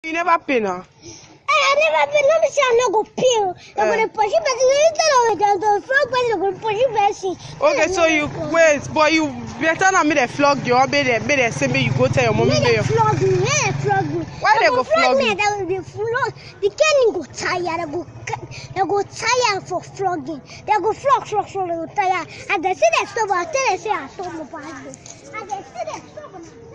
You never pay now. I never been. Let me say I'm not go pay. I'm gonna push it, but the frog boys are gonna push it. Okay, so you wait, but you better not me the flog you. Or be the same way you go tell your mommy. They flog me. They flog me. Why they go flog me? That will be flog. The can go tired. They go tired for flogging. They go flog. They go tired. And they say they stop. I tell they say I stop my body. And they say they stop.